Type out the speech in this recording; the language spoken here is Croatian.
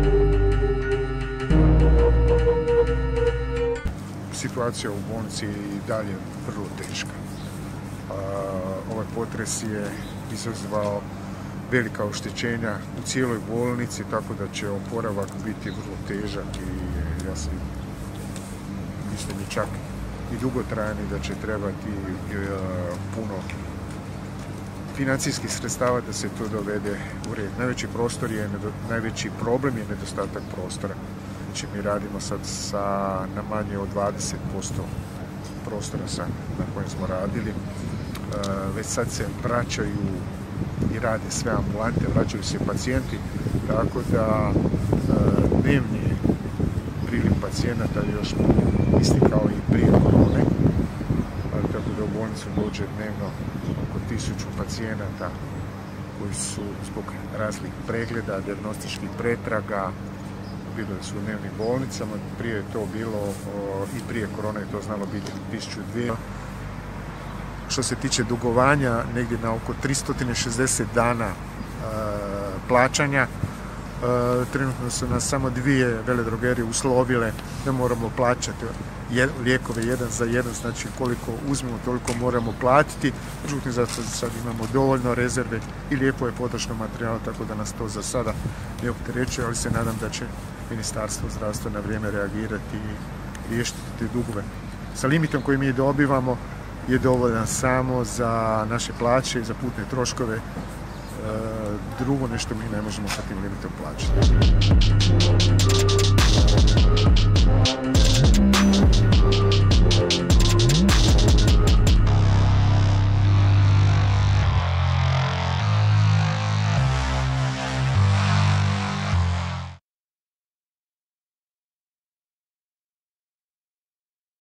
Situacija u bolnici je i dalje vrlo teška. Ovaj potres je izazvao velika oštećenja u cijeloj bolnici, tako da će oporavak biti vrlo težak i ja sam mislim i čak i dugotrajan i da će trebati puno financijskih sredstava da se to dovede u red. Najveći problem je nedostatak prostora. Znači mi radimo sad na manje od 20% prostora na kojem smo radili. Već sad se vraćaju i rade sve ambulante, vraćaju se pacijenti, tako da dnevni priliv pacijenata još isti kao i prije korone. Tako da u bolnicu dođe dnevno oko 1000 pacijenata koji su zbog raznih pregleda, dijagnostičkih pretraga, bilo da su u dnevnim bolnicama, prije je to bilo i prije korona je to znalo biti 1200. Što se tiče dugovanja, negdje na oko 360 dana plaćanja. Trenutno su nas samo 2 veledrogerije uslovile da moramo plaćati lijekove jedan za jedan, znači koliko uzmemo toliko moramo platiti. Međutim, zato sad imamo dovoljno rezerve i lijekove potrošnog materijala, tako da nas to za sada ne opterećuje, ali se nadam da će Ministarstvo zdravstva na vrijeme reagirati i riješiti te dugove. Sa limitom koji mi dobivamo je dovoljan samo za naše plaće i za putne troškove. Drugo nešto mi ne možemo sa tim limitom plaćati.